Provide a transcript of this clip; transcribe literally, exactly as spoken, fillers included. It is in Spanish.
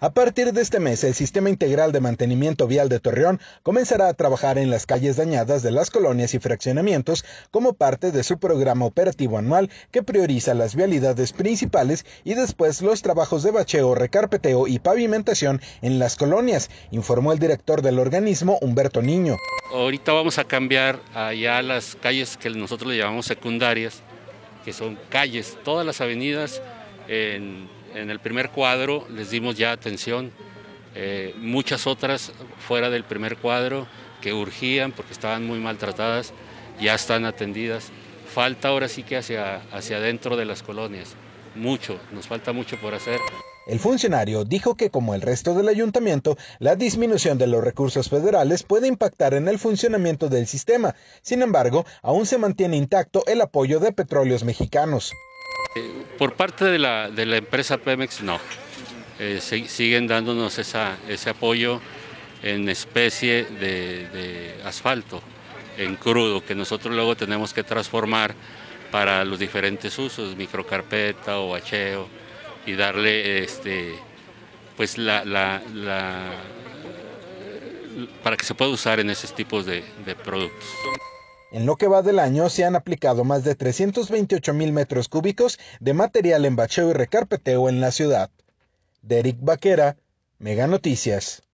A partir de este mes, el Sistema Integral de Mantenimiento Vial de Torreón comenzará a trabajar en las calles dañadas de las colonias y fraccionamientos como parte de su programa operativo anual que prioriza las vialidades principales y después los trabajos de bacheo, recarpeteo y pavimentación en las colonias, informó el director del organismo, Humberto Niño. Ahorita vamos a cambiar allá las calles que nosotros le llamamos secundarias, que son calles, todas las avenidas. En, en el primer cuadro les dimos ya atención, eh, muchas otras fuera del primer cuadro que urgían porque estaban muy maltratadas, ya están atendidas. Falta ahora sí que hacia, hacia adentro de las colonias, mucho, nos falta mucho por hacer. El funcionario dijo que, como el resto del ayuntamiento, la disminución de los recursos federales puede impactar en el funcionamiento del sistema. Sin embargo, aún se mantiene intacto el apoyo de Petróleos Mexicanos. Por parte de la, de la empresa Pemex, no. Eh, se, siguen dándonos esa, ese apoyo en especie de, de asfalto, en crudo, que nosotros luego tenemos que transformar para los diferentes usos, microcarpeta o bacheo, y darle este, pues la, la, la, para que se pueda usar en esos tipos de, de productos. En lo que va del año se han aplicado más de trescientos veintiocho mil metros cúbicos de material en bacheo y recarpeteo en la ciudad. Derek Vaquera, Mega Noticias.